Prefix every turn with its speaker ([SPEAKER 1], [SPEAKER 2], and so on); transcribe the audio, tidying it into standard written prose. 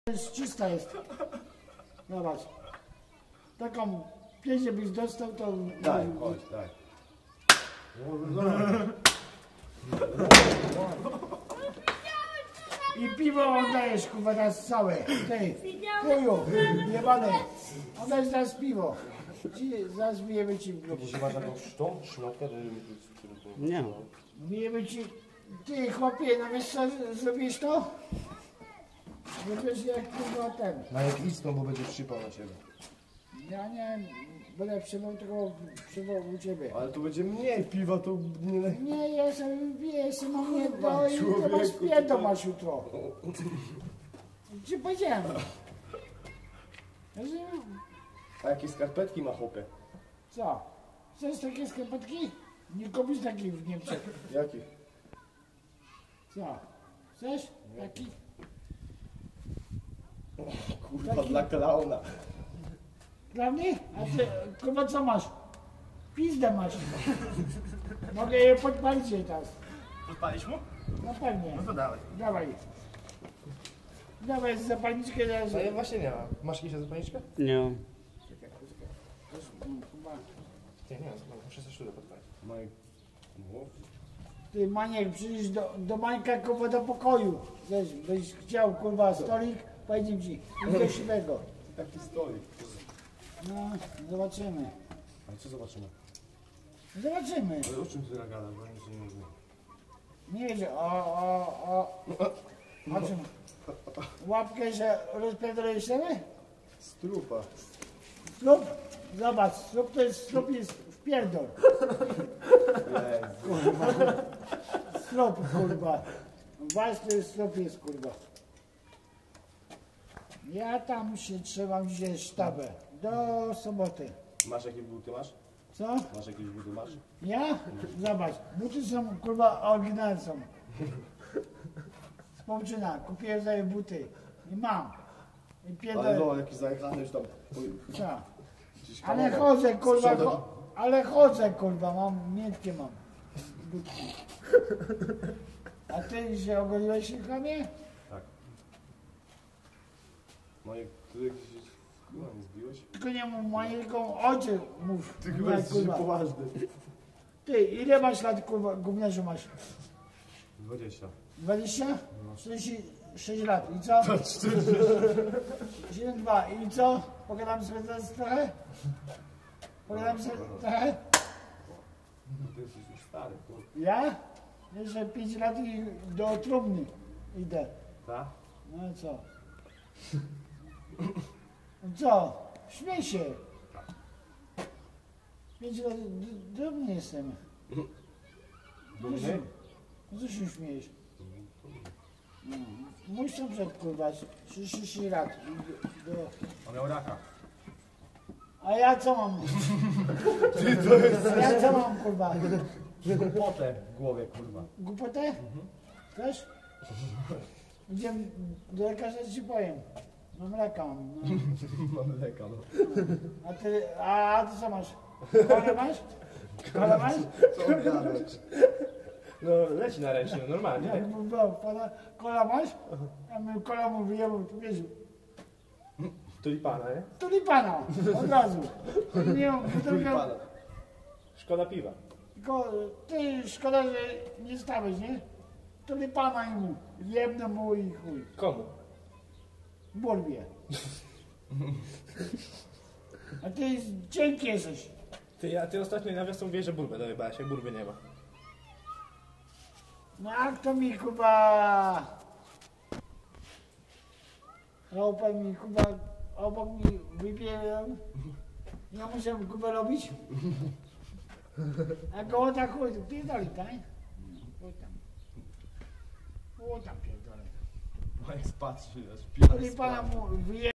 [SPEAKER 1] Czysta jest. Zobacz. Taką pięć byś dostał, to...
[SPEAKER 2] Daj, chodź, daj.
[SPEAKER 1] I piwo oddajesz, kurwa, nas całe. Ty, chuju, jebany. Oddajesz nas piwo. Zaraz bijemy ci w grubu.
[SPEAKER 2] Jeśli masz taką szmatkę, to
[SPEAKER 3] Nie.
[SPEAKER 1] Bijemy ci... Ty, chłopie, no wiesz co zrobisz to? Wiesz jak kurwa ten.
[SPEAKER 2] na jak istną, bo będzie przypał na ciebie.
[SPEAKER 1] Ja nie będę przyjmował, tylko przyjmował u ciebie.
[SPEAKER 2] Ale tu będzie mniej piwa, to nie...
[SPEAKER 1] Nie, ja sobie jestem mam jedno i to
[SPEAKER 2] Człowieku,
[SPEAKER 1] masz piętą
[SPEAKER 2] to-
[SPEAKER 1] masz jutro. Ci powiedziałem.
[SPEAKER 2] A jakie skarpetki ma chłopie?
[SPEAKER 1] Co? Chcesz takie skarpetki? Nie kupisz takich w Niemczech.
[SPEAKER 2] Jakich?
[SPEAKER 1] Co? Chcesz? Taki?
[SPEAKER 2] Kurwa,
[SPEAKER 1] Taki-
[SPEAKER 2] dla klauna.
[SPEAKER 1] Dla mnie? A ty, kurwa, co masz? Pizdę masz. Mogę je podpalić jej teraz.
[SPEAKER 4] Podpalić mu?
[SPEAKER 1] No pewnie.
[SPEAKER 4] No to dawaj.
[SPEAKER 1] Dawaj. Dawaj zapalniczkę teraz.
[SPEAKER 2] No ja właśnie nie mam. Masz jakąś zapalniczkę?
[SPEAKER 3] Nie.
[SPEAKER 2] Nie, nie, muszę coś tutaj podpalić.
[SPEAKER 1] Ty Maniek, przyjdź do Mańka, kurwa, do pokoju. Wiesz, byś chciał, kurwa, stolik, pojedziemy ci. I do siwego.
[SPEAKER 2] Taki stolik.
[SPEAKER 1] No, zobaczymy.
[SPEAKER 2] Ale co zobaczymy?
[SPEAKER 1] Zobaczymy.
[SPEAKER 2] Ale o czym ty gadasz, bo nic nie mówię.
[SPEAKER 1] Nie wiesz, o czym? Łapkę, że rozpierdolę sobie?
[SPEAKER 2] Strupa.
[SPEAKER 1] Strup? Zobacz, strup jest w pierdol. Kurwa. Strup, kurwa. Ważny strup jest, kurwa. Ja tam się trzymam dzisiaj sztabę. Do soboty.
[SPEAKER 2] Masz jakieś buty, masz?
[SPEAKER 1] Co?
[SPEAKER 2] Masz jakieś buty, masz?
[SPEAKER 1] Ja? Zobacz, buty są, kurwa, oryginalne są. Z Połczyna, kupiłem sobie buty. I mam. I
[SPEAKER 2] Ale
[SPEAKER 1] pierdolę.
[SPEAKER 2] no, jakiś zajechany już tam...
[SPEAKER 1] Co?
[SPEAKER 2] Gdzieś
[SPEAKER 1] Ale
[SPEAKER 2] kawałek.
[SPEAKER 1] chodzę, kurwa,
[SPEAKER 2] Sprzątać-
[SPEAKER 1] ale chodzę, kurwa, miętkie mam. Butki. A ty się ogoliłeś się, chamie?
[SPEAKER 2] Tak. Moje, ty jakiś... Kurwa, nie zbiłeś?
[SPEAKER 1] Tylko nie mów mojego ojciec, mów.
[SPEAKER 2] Ty chyba
[SPEAKER 1] Nie,
[SPEAKER 2] jesteś poważny.
[SPEAKER 1] Ty, ile masz lat, kurwa, gówniarzu masz?
[SPEAKER 2] 20.
[SPEAKER 1] 20? 46 lat. I co? 72. I co? Pogadamy sobie teraz trochę? Pogadamy sobie trochę?
[SPEAKER 2] Ty jesteś już stary, kurwa.
[SPEAKER 1] Ja? Jeszcze 5 lat i do trumny idę.
[SPEAKER 2] Tak?
[SPEAKER 1] No i co? No co? Śmiej się. 5 lat drobny jestem.
[SPEAKER 2] Dumny?
[SPEAKER 1] No co się śmiejesz? No. Mój sąsiad, kurwa, 36 lat.
[SPEAKER 2] On miał raka.
[SPEAKER 1] A ja co mam? A ja co mam, kurwa?
[SPEAKER 2] Głupotę w głowie, kurwa.
[SPEAKER 1] Głupotę? Też? Idziemy do lekarza, ci powiem. Mam raka. No.
[SPEAKER 2] Mam leka, no.
[SPEAKER 1] A ty co masz? Kolę masz? Kolę masz?
[SPEAKER 2] Co gadasz?
[SPEAKER 4] No leci na ręcznie, normalnie.
[SPEAKER 1] Jak mu było, kola masz? Ja bym kola mu wyjebał, to wiesz,
[SPEAKER 4] Tulipana, nie?
[SPEAKER 1] tulipana, od razu. Nie,
[SPEAKER 2] Tulipana.
[SPEAKER 4] Szkoda piwa.
[SPEAKER 1] tylko ty, szkoda, że nie stałeś, nie? Tulipana i mu, jebnę mu i chuj.
[SPEAKER 4] Komu?
[SPEAKER 1] Bulwie. A ty dzięki jesteś.
[SPEAKER 4] Ty ostatnio na wiosną mówiłeś, że burbę dojebałeś, jak burby nie ma.
[SPEAKER 1] No a kto mi Kuba... Ropa mi Kuba obok mi wybierał. Ja muszę Kubę robić. A go tak chuj, pierdoli, tak? O tam pierdolę.
[SPEAKER 2] Mike patrzy, aż pijany
[SPEAKER 1] Tulipana mu wyje...